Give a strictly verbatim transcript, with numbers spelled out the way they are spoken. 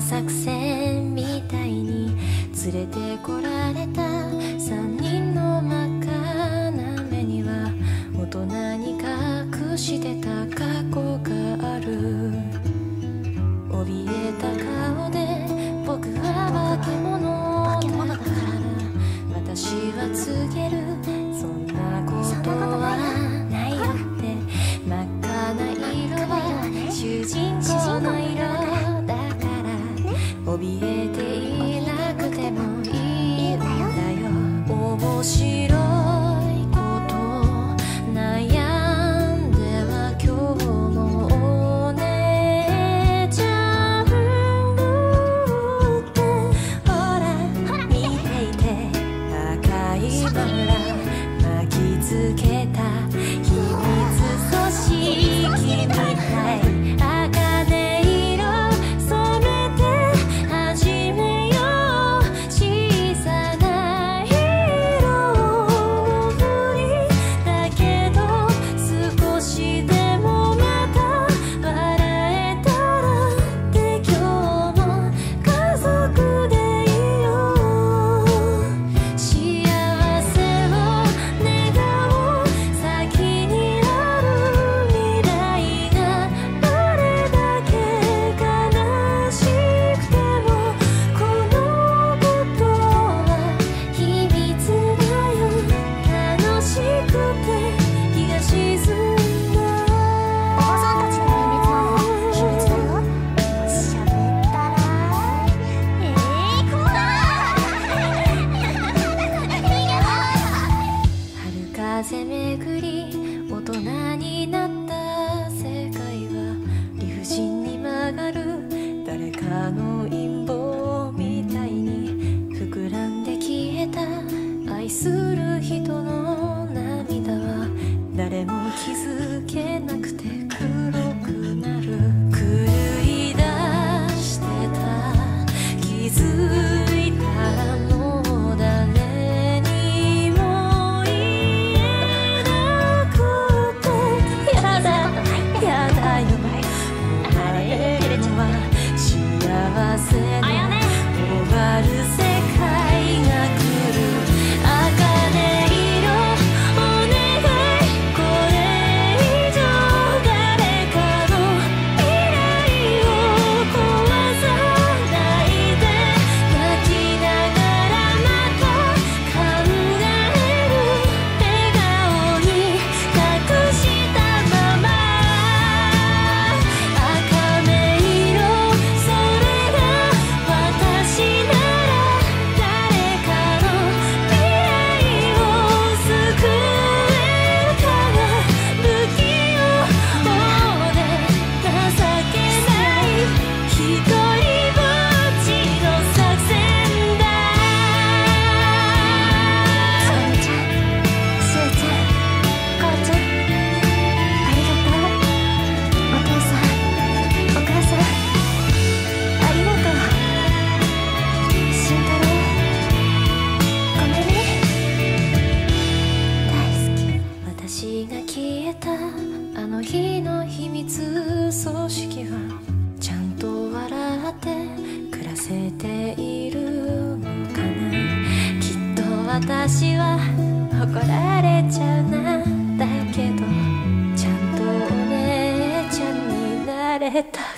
作戦みたいに連れてこられた三人の真っ赤な目には大人に隠してた過去がある。怯えた顔で僕は化け物だから私は告げる、そんなことはないよって。真っ赤な色は主人公の色だから怯えていなくてもいいんだよ。面白いこと悩んでは今日もお姉ちゃんってほら見ていて赤いバラ巻きつけた秘密組織みたい。風巡り大人になった世界は理不尽に曲がる誰かの陰謀みたいに膨らんで消えた愛する人の涙は誰も気づけなくて黒くなる。狂い出してた気づいたらもう誰にも幸せの終わる世界が来る。茜色お願いこれ以上誰かの未来を壊さないで。泣きながらまた考える笑顔に隠したまま赤目色あの日の秘密組織はちゃんと笑って暮らせているのかな。きっと私は怒られちゃうな。だけどちゃんとお姉ちゃんになれた。